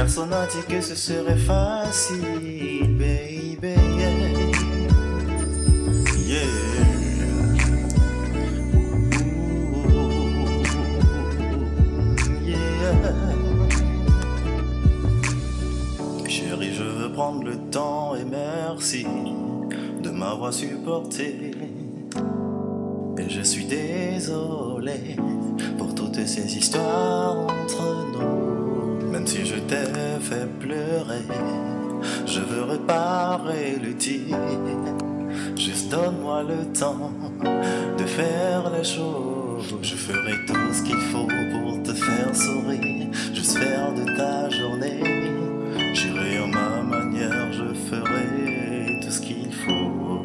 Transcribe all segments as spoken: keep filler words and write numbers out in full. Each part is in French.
Personne n'a dit que ce serait facile, baby. Yeah. Ooh, yeah. Chérie, je veux prendre le temps et merci de m'avoir supporté. Et je suis désolé pour toutes ces histoires entre nous. Même si je t'ai fait pleurer, je veux réparer le tir. Juste donne-moi le temps de faire les choses. Je ferai tout ce qu'il faut pour te faire sourire, juste faire de ta journée. J'irai en ma manière, je ferai tout ce qu'il faut.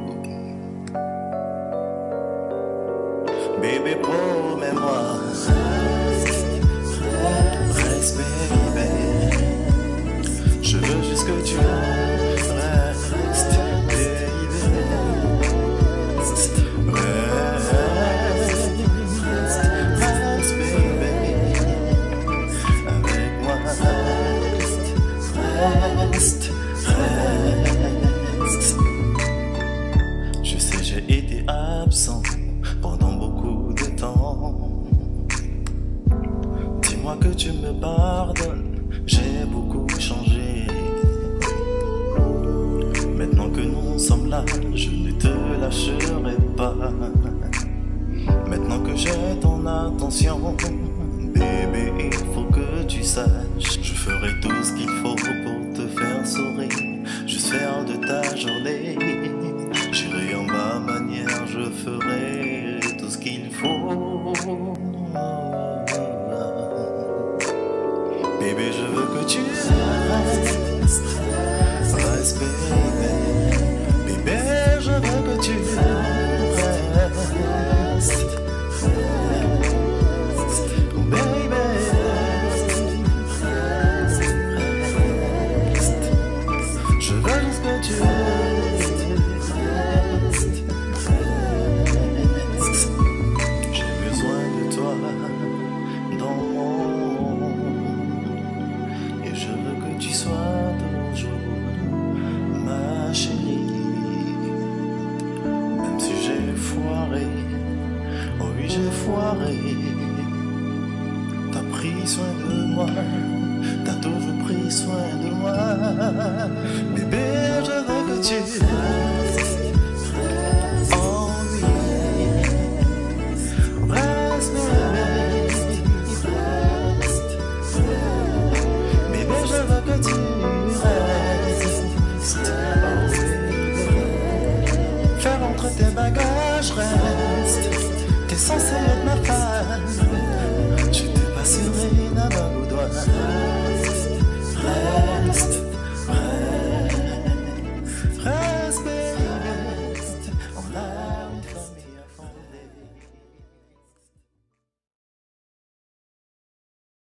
Bébé, promets-moi, reste, baby. Je veux juste que tu restes, baby. Reste, reste, baby. Avec moi, reste, reste, reste. Je sais, j'ai été absent pendant beaucoup de temps. Dis-moi que tu me pardonnes, j'ai beaucoup changé. Maintenant que nous sommes là, je ne te lâcherai pas. Maintenant que j'ai ton attention, bébé, il faut que tu saches, je ferai tout ce qu'il faut pour te faire sourire, juste faire de ta journée. J'irai en ma manière, je ferai tout ce qu'il faut. Bébé, je veux que tu restes, reste, bébé. Bébé, je veux que tu restes, baby. Je veux juste que tu restes. J'ai besoin de toi dans mon monde, et je veux que tu sois toujours ma chérie. Même si j'ai foiré, oh oui j'ai foiré. T'as pris soin de moi, t'as toujours pris soin de moi, bébé.